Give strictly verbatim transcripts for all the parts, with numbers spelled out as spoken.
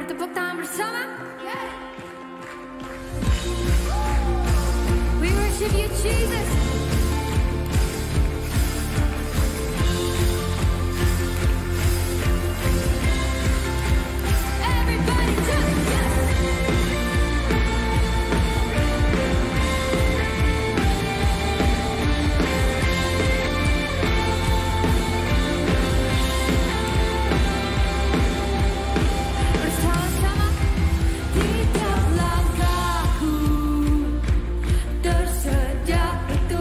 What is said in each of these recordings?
bertepuk tangan bersama. We worship you, Jesus. Everybody just yes. Bersama-sama tiap langkahku tersedia itu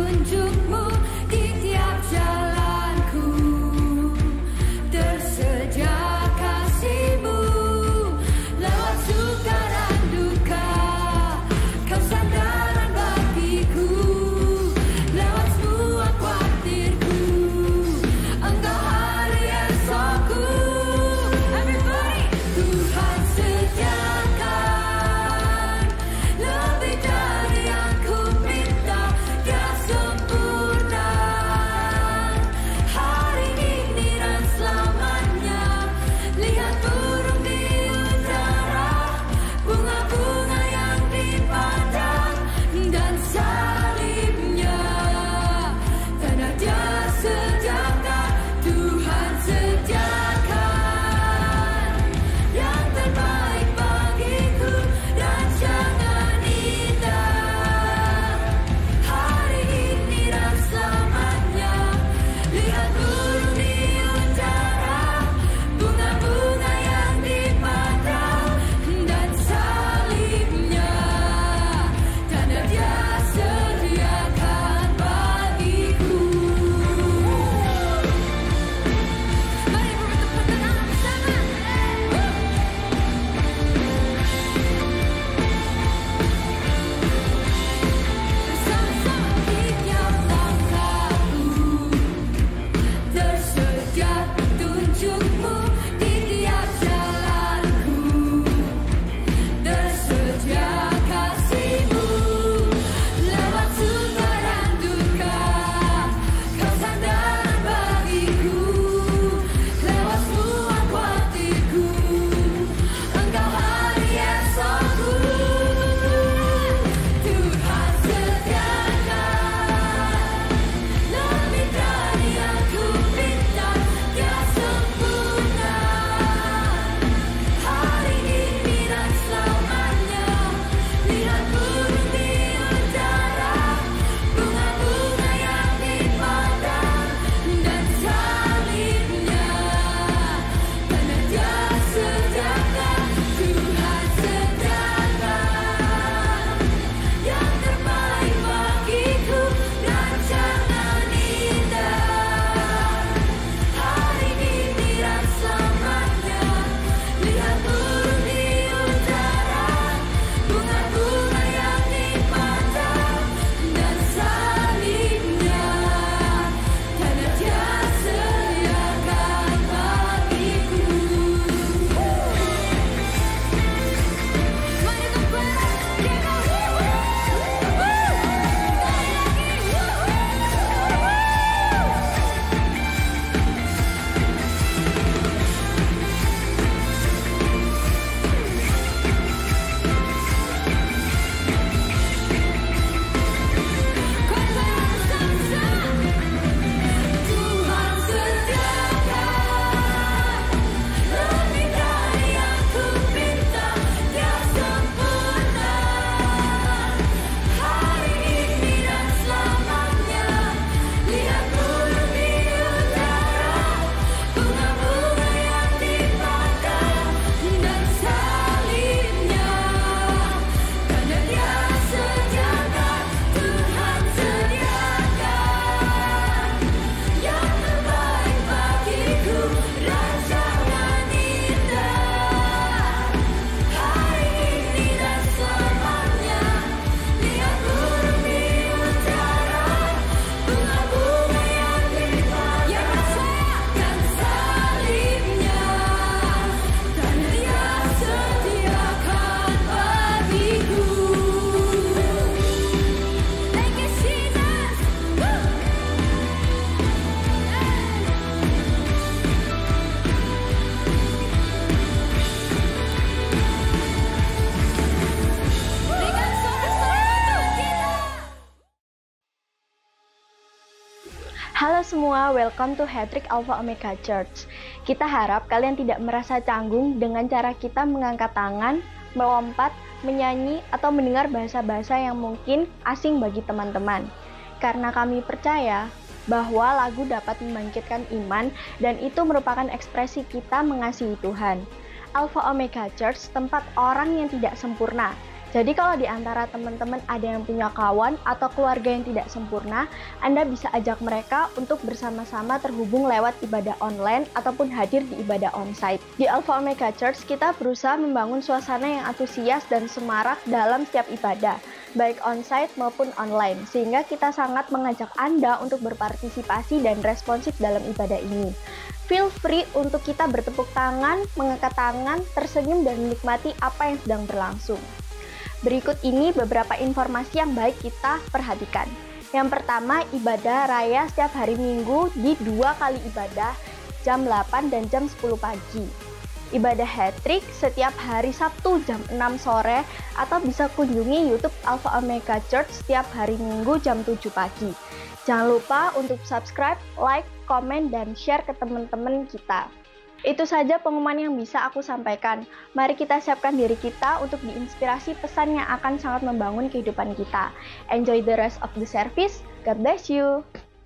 Halo semua, welcome to Hattrick Alpha Omega Church. Kita harap kalian tidak merasa canggung dengan cara kita mengangkat tangan, melompat, menyanyi, atau mendengar bahasa-bahasa yang mungkin asing bagi teman-teman. Karena kami percaya bahwa lagu dapat membangkitkan iman dan itu merupakan ekspresi kita mengasihi Tuhan. Alpha Omega Church tempat orang yang tidak sempurna. Jadi kalau di antara teman-teman ada yang punya kawan atau keluarga yang tidak sempurna, Anda bisa ajak mereka untuk bersama-sama terhubung lewat ibadah online ataupun hadir di ibadah onsite. Di Alpha Omega Church, kita berusaha membangun suasana yang antusias dan semarak dalam setiap ibadah, baik onsite maupun online, sehingga kita sangat mengajak Anda untuk berpartisipasi dan responsif dalam ibadah ini. Feel free untuk kita bertepuk tangan, mengangkat tangan, tersenyum, dan menikmati apa yang sedang berlangsung. Berikut ini beberapa informasi yang baik kita perhatikan. Yang pertama, ibadah raya setiap hari Minggu di dua kali ibadah, jam delapan dan jam sepuluh pagi. Ibadah Hattrick setiap hari Sabtu jam enam sore atau bisa kunjungi YouTube Alpha Omega Church setiap hari Minggu jam tujuh pagi. Jangan lupa untuk subscribe, like, komen, dan share ke teman-teman kita. Itu saja pengumuman yang bisa aku sampaikan. Mari kita siapkan diri kita untuk diinspirasi pesan yang akan sangat membangun kehidupan kita. Enjoy the rest of the service. God bless you.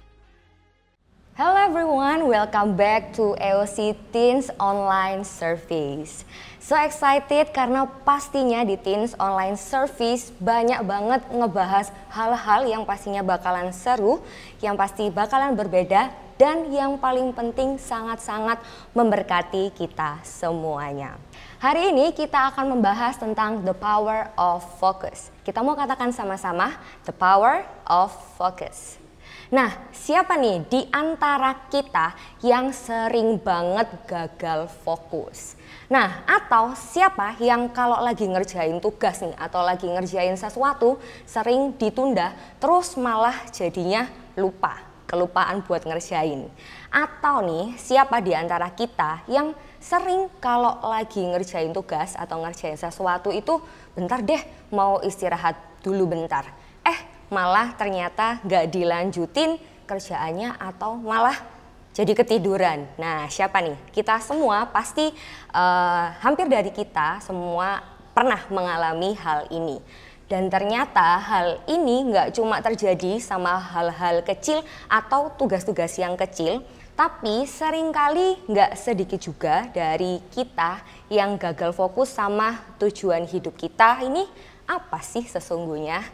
Hello everyone, welcome back to E O C Teens Online Service. So excited karena pastinya di Teens Online Service banyak banget ngebahas hal-hal yang pastinya bakalan seru, yang pasti bakalan berbeda, dan yang paling penting sangat-sangat memberkati kita semuanya. Hari ini kita akan membahas tentang the power of focus. Kita mau katakan sama-sama, the power of focus. Nah, siapa nih di antara kita yang sering banget gagal fokus? Nah, atau siapa yang kalau lagi ngerjain tugas nih atau lagi ngerjain sesuatu sering ditunda terus malah jadinya lupa, kelupaan buat ngerjain. Atau nih, siapa di antara kita yang sering kalau lagi ngerjain tugas atau ngerjain sesuatu itu bentar deh mau istirahat dulu bentar. Eh, malah ternyata gak dilanjutin kerjaannya atau malah jadi ketiduran. Nah, siapa nih? Kita semua pasti uh, hampir dari kita semua pernah mengalami hal ini. Dan ternyata hal ini gak cuma terjadi sama hal-hal kecil atau tugas-tugas yang kecil, tapi seringkali gak sedikit juga dari kita yang gagal fokus sama tujuan hidup kita ini apa sih sesungguhnya.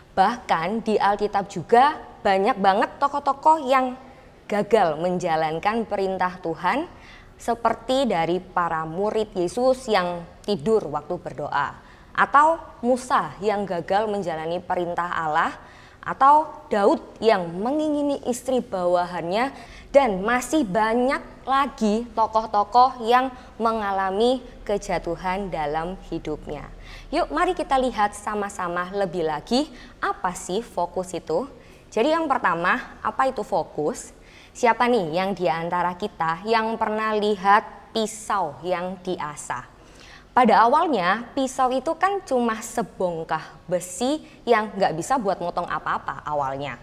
Bahkan di Alkitab juga banyak banget tokoh-tokoh yang gagal menjalankan perintah Tuhan, seperti dari para murid Yesus yang tidur waktu berdoa, atau Musa yang gagal menjalani perintah Allah, atau Daud yang mengingini istri bawahannya, dan masih banyak lagi tokoh-tokoh yang mengalami kejatuhan dalam hidupnya. Yuk mari kita lihat sama-sama lebih lagi apa sih fokus itu. Jadi yang pertama, apa itu fokus? Siapa nih yang di antara kita yang pernah lihat pisau yang diasah? Pada awalnya pisau itu kan cuma sebongkah besi yang nggak bisa buat motong apa-apa awalnya.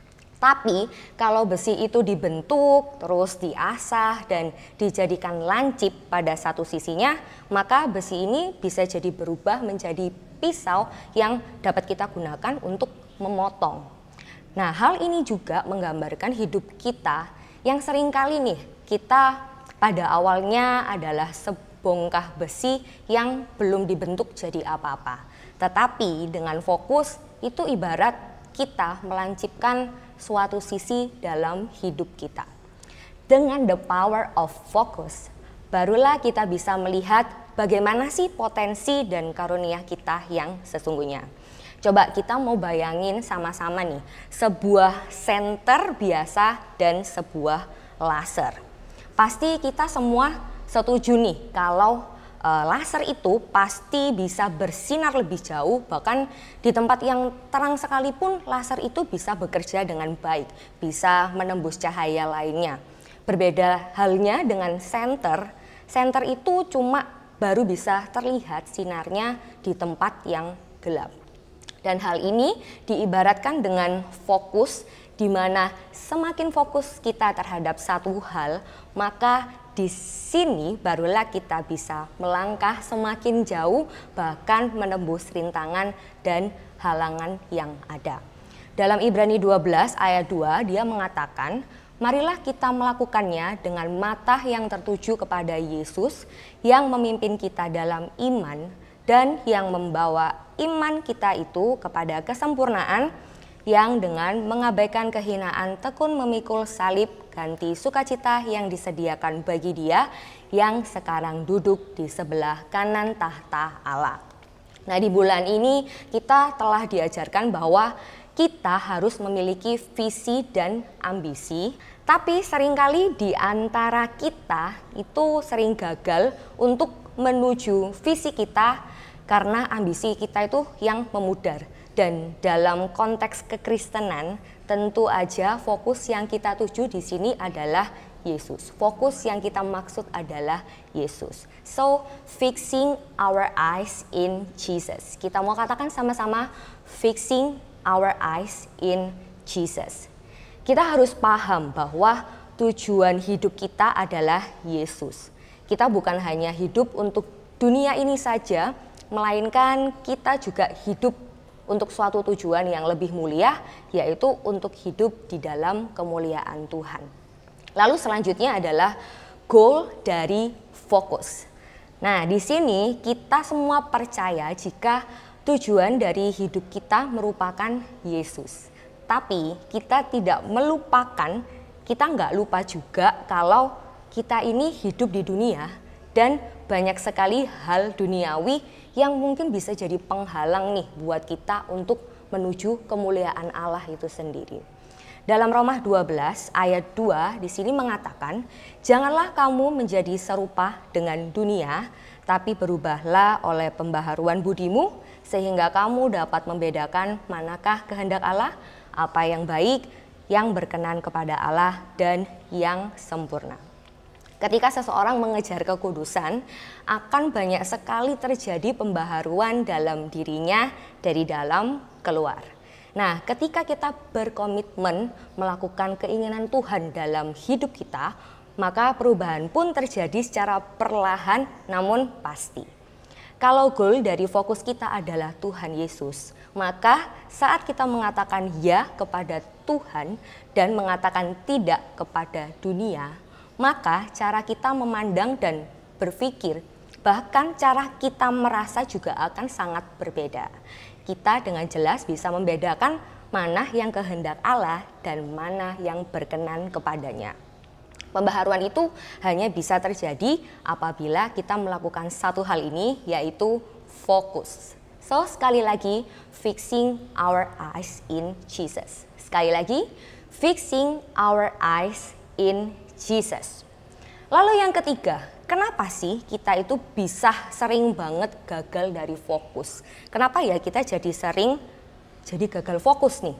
Tapi kalau besi itu dibentuk, terus diasah dan dijadikan lancip pada satu sisinya, maka besi ini bisa jadi berubah menjadi pisau yang dapat kita gunakan untuk memotong. Nah, hal ini juga menggambarkan hidup kita yang seringkali nih kita pada awalnya adalah sebongkah besi yang belum dibentuk jadi apa-apa. Tetapi dengan fokus itu ibarat kita melancipkan suatu sisi dalam hidup kita. Dengan the power of focus, barulah kita bisa melihat bagaimana sih potensi dan karunia kita yang sesungguhnya. Coba kita mau bayangin sama-sama nih, sebuah senter biasa dan sebuah laser. Pasti kita semua setuju nih kalau laser itu pasti bisa bersinar lebih jauh, bahkan di tempat yang terang sekalipun laser itu bisa bekerja dengan baik, bisa menembus cahaya lainnya. Berbeda halnya dengan senter, senter itu cuma baru bisa terlihat sinarnya di tempat yang gelap. Dan hal ini diibaratkan dengan fokus, di di mana semakin fokus kita terhadap satu hal, maka di sini barulah kita bisa melangkah semakin jauh, bahkan menembus rintangan dan halangan yang ada. Dalam Ibrani dua belas ayat dua dia mengatakan, marilah kita melakukannya dengan mata yang tertuju kepada Yesus yang memimpin kita dalam iman dan yang membawa iman kita itu kepada kesempurnaan, yang dengan mengabaikan kehinaan tekun memikul salib ganti sukacita yang disediakan bagi Dia yang sekarang duduk di sebelah kanan tahta Allah. Nah, di bulan ini kita telah diajarkan bahwa kita harus memiliki visi dan ambisi, tapi seringkali di antara kita itu sering gagal untuk menuju visi kita karena ambisi kita itu yang memudar. Dan dalam konteks kekristenan tentu aja fokus yang kita tuju di sini adalah Yesus. Fokus yang kita maksud adalah Yesus. So, fixing our eyes in Jesus. Kita mau katakan sama-sama, fixing our eyes in Jesus. Kita harus paham bahwa tujuan hidup kita adalah Yesus. Kita bukan hanya hidup untuk dunia ini saja, melainkan kita juga hidup untuk suatu tujuan yang lebih mulia, yaitu untuk hidup di dalam kemuliaan Tuhan. Lalu selanjutnya adalah goal dari fokus. Nah, di sini kita semua percaya jika tujuan dari hidup kita merupakan Yesus. Tapi kita tidak melupakan, kita nggak lupa juga kalau kita ini hidup di dunia dan banyak sekali hal duniawi yang mungkin bisa jadi penghalang nih buat kita untuk menuju kemuliaan Allah itu sendiri. Dalam Roma dua belas ayat dua di sini mengatakan, janganlah kamu menjadi serupa dengan dunia, tapi berubahlah oleh pembaharuan budimu, sehingga kamu dapat membedakan manakah kehendak Allah, apa yang baik, yang berkenan kepada Allah, dan yang sempurna. Ketika seseorang mengejar kekudusan, akan banyak sekali terjadi pembaharuan dalam dirinya dari dalam keluar. Nah, ketika kita berkomitmen melakukan keinginan Tuhan dalam hidup kita, maka perubahan pun terjadi secara perlahan namun pasti. Kalau goal dari fokus kita adalah Tuhan Yesus, maka saat kita mengatakan ya kepada Tuhan dan mengatakan tidak kepada dunia, maka cara kita memandang dan berpikir, bahkan cara kita merasa juga akan sangat berbeda. Kita dengan jelas bisa membedakan mana yang kehendak Allah dan mana yang berkenan kepadanya. Pembaharuan itu hanya bisa terjadi apabila kita melakukan satu hal ini, yaitu fokus. So, sekali lagi, fixing our eyes in Jesus. Sekali lagi, fixing our eyes in Jesus. Lalu yang ketiga, kenapa sih kita itu bisa sering banget gagal dari fokus? Kenapa ya kita jadi sering jadi gagal fokus nih?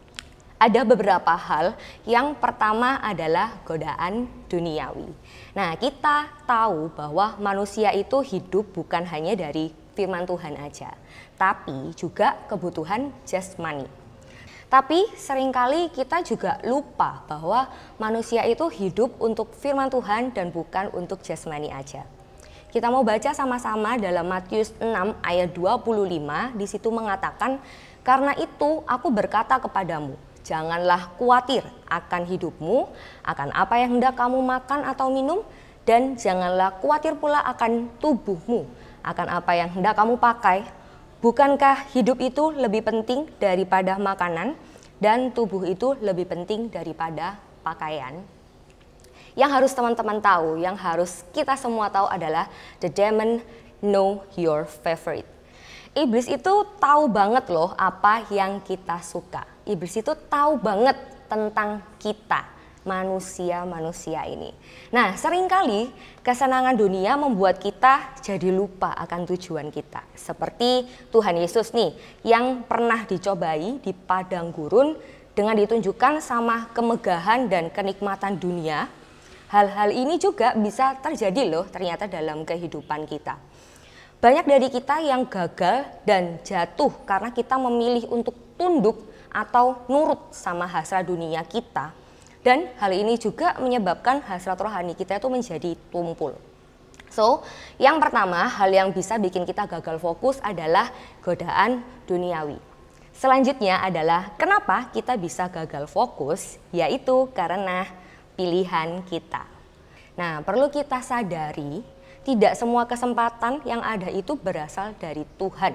Ada beberapa hal. Yang pertama adalah godaan duniawi. Nah, kita tahu bahwa manusia itu hidup bukan hanya dari firman Tuhan aja, tapi juga kebutuhan jasmani. Tapi seringkali kita juga lupa bahwa manusia itu hidup untuk firman Tuhan dan bukan untuk jasmani aja. Kita mau baca sama-sama dalam Matius enam ayat dua puluh lima, di situ mengatakan, karena itu aku berkata kepadamu, janganlah khawatir akan hidupmu, akan apa yang hendak kamu makan atau minum, dan janganlah khawatir pula akan tubuhmu, akan apa yang hendak kamu pakai. Bukankah hidup itu lebih penting daripada makanan dan tubuh itu lebih penting daripada pakaian? Yang harus teman-teman tahu, yang harus kita semua tahu adalah the demon know your favorite. Iblis itu tahu banget loh apa yang kita suka. Iblis itu tahu banget tentang kita, manusia-manusia ini. Nah, seringkali kesenangan dunia membuat kita jadi lupa akan tujuan kita. Seperti Tuhan Yesus nih, yang pernah dicobai di padang gurun dengan ditunjukkan sama kemegahan dan kenikmatan dunia. Hal-hal ini juga bisa terjadi loh ternyata dalam kehidupan kita. Banyak dari kita yang gagal dan jatuh karena kita memilih untuk tunduk atau nurut sama hasrat dunia kita. Dan hal ini juga menyebabkan hasrat rohani kita itu menjadi tumpul. So, yang pertama hal yang bisa bikin kita gagal fokus adalah godaan duniawi. Selanjutnya adalah kenapa kita bisa gagal fokus, yaitu karena pilihan kita. Nah, perlu kita sadari, tidak semua kesempatan yang ada itu berasal dari Tuhan.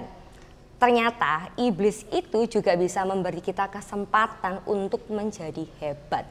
Ternyata iblis itu juga bisa memberi kita kesempatan untuk menjadi hebat.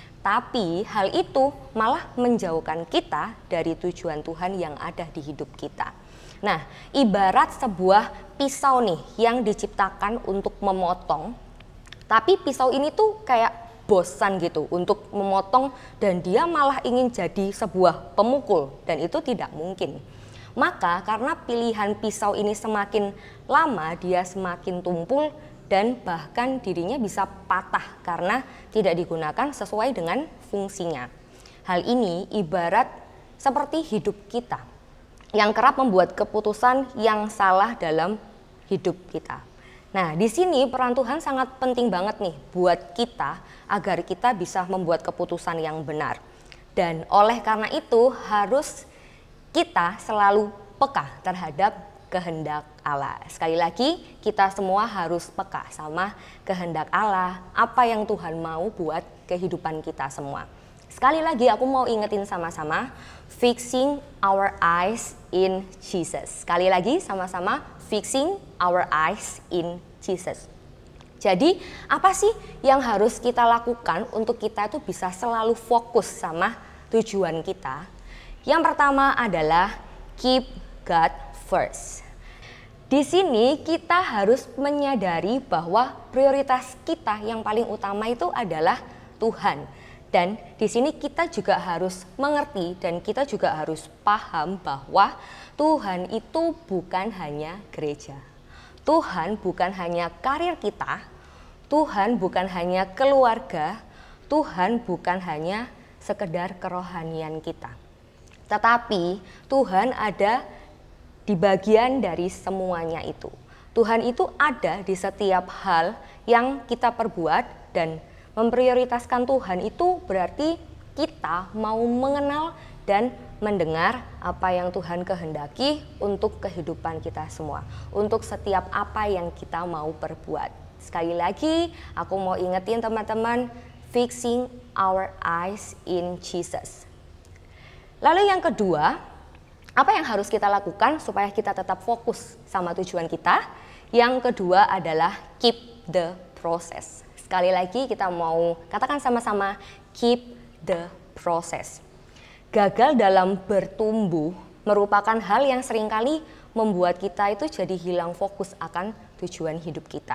Tapi hal itu malah menjauhkan kita dari tujuan Tuhan yang ada di hidup kita. Nah, ibarat sebuah pisau nih yang diciptakan untuk memotong. Tapi pisau ini tuh kayak bosan gitu untuk memotong dan dia malah ingin jadi sebuah pemukul dan itu tidak mungkin. Maka karena pilihan pisau ini semakin lama dia semakin tumpul dan bahkan dirinya bisa patah karena tidak digunakan sesuai dengan fungsinya. Hal ini ibarat seperti hidup kita yang kerap membuat keputusan yang salah dalam hidup kita. Nah, di sini peran Tuhan sangat penting banget nih buat kita agar kita bisa membuat keputusan yang benar. Dan oleh karena itu harus kita selalu peka terhadap kehendak Allah. Sekali lagi, kita semua harus peka sama kehendak Allah, apa yang Tuhan mau buat kehidupan kita semua. Sekali lagi aku mau ingetin sama-sama, fixing our eyes in Jesus. Sekali lagi sama-sama, fixing our eyes in Jesus. Jadi, apa sih yang harus kita lakukan untuk kita itu bisa selalu fokus sama tujuan kita? Yang pertama adalah keep God first. Di sini kita harus menyadari bahwa prioritas kita yang paling utama itu adalah Tuhan. Dan di sini kita juga harus mengerti dan kita juga harus paham bahwa Tuhan itu bukan hanya gereja. Tuhan bukan hanya karir kita, Tuhan bukan hanya keluarga, Tuhan bukan hanya sekedar kerohanian kita. Tetapi Tuhan ada di bagian dari semuanya itu. Tuhan itu ada di setiap hal yang kita perbuat dan memprioritaskan Tuhan itu berarti kita mau mengenal dan mendengar apa yang Tuhan kehendaki untuk kehidupan kita semua. Untuk setiap apa yang kita mau perbuat. Sekali lagi aku mau ingetin teman-teman, fixing our eyes in Jesus. Lalu yang kedua, apa yang harus kita lakukan supaya kita tetap fokus sama tujuan kita? Yang kedua adalah keep the process. Sekali lagi kita mau katakan sama-sama, keep the process. Gagal dalam bertumbuh merupakan hal yang seringkali membuat kita itu jadi hilang fokus akan tujuan hidup kita.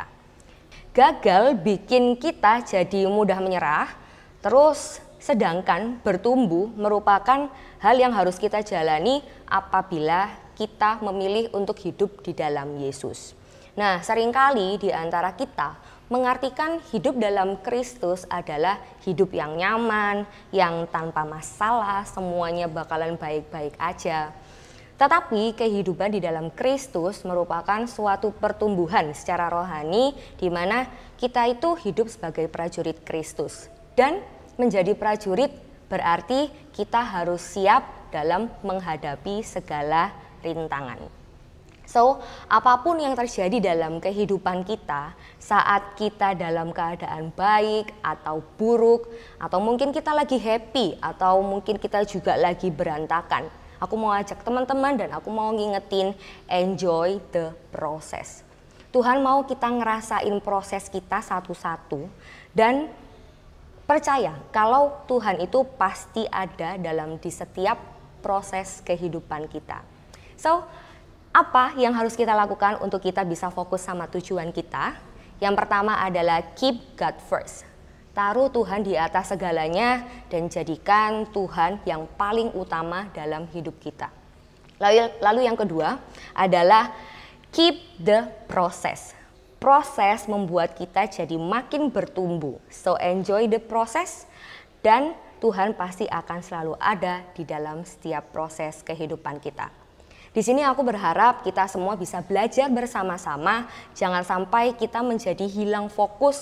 Gagal bikin kita jadi mudah menyerah, terus sedangkan bertumbuh merupakan hal yang harus kita jalani apabila kita memilih untuk hidup di dalam Yesus. Nah, seringkali di antara kita mengartikan hidup dalam Kristus adalah hidup yang nyaman, yang tanpa masalah, semuanya bakalan baik-baik aja. Tetapi kehidupan di dalam Kristus merupakan suatu pertumbuhan secara rohani di mana kita itu hidup sebagai prajurit Kristus. Dan menjadi prajurit berarti kita harus siap dalam menghadapi segala rintangan. So, apapun yang terjadi dalam kehidupan kita, saat kita dalam keadaan baik atau buruk, atau mungkin kita lagi happy, atau mungkin kita juga lagi berantakan, aku mau ajak teman-teman dan aku mau ngingetin, enjoy the process. Tuhan mau kita ngerasain proses kita satu-satu dan percaya kalau Tuhan itu pasti ada dalam di setiap proses kehidupan kita. So, apa yang harus kita lakukan untuk kita bisa fokus sama tujuan kita? Yang pertama adalah keep God first. Taruh Tuhan di atas segalanya dan jadikan Tuhan yang paling utama dalam hidup kita. Lalu, lalu yang kedua adalah keep the process. Proses membuat kita jadi makin bertumbuh. So enjoy the process dan Tuhan pasti akan selalu ada di dalam setiap proses kehidupan kita. Di sini aku berharap kita semua bisa belajar bersama-sama, jangan sampai kita menjadi hilang fokus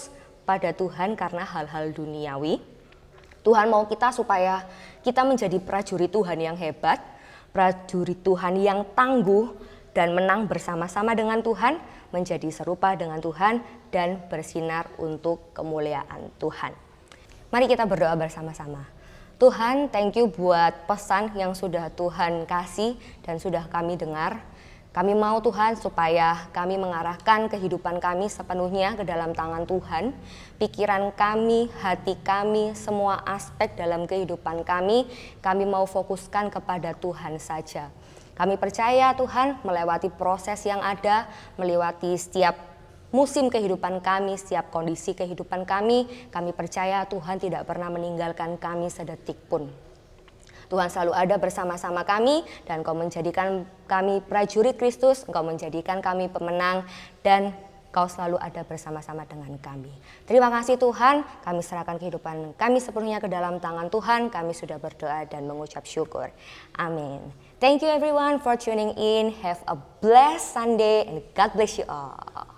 pada Tuhan karena hal-hal duniawi. Tuhan mau kita supaya kita menjadi prajurit Tuhan yang hebat, prajurit Tuhan yang tangguh dan menang bersama-sama dengan Tuhan, menjadi serupa dengan Tuhan dan bersinar untuk kemuliaan Tuhan. Mari kita berdoa bersama-sama. Tuhan, thank you buat pesan yang sudah Tuhan kasih dan sudah kami dengar. Kami mau Tuhan supaya kami mengarahkan kehidupan kami sepenuhnya ke dalam tangan Tuhan. Pikiran kami, hati kami, semua aspek dalam kehidupan kami, kami mau fokuskan kepada Tuhan saja. Kami percaya Tuhan melewati proses yang ada, melewati setiap musim kehidupan kami, setiap kondisi kehidupan kami, kami percaya Tuhan tidak pernah meninggalkan kami sedetik pun. Tuhan selalu ada bersama-sama kami dan Engkau menjadikan kami prajurit Kristus, Engkau menjadikan kami pemenang dan Engkau selalu ada bersama-sama dengan kami. Terima kasih Tuhan, kami serahkan kehidupan kami sepenuhnya ke dalam tangan Tuhan, kami sudah berdoa dan mengucap syukur. Amin. Thank you everyone for tuning in. Have a blessed Sunday and God bless you all.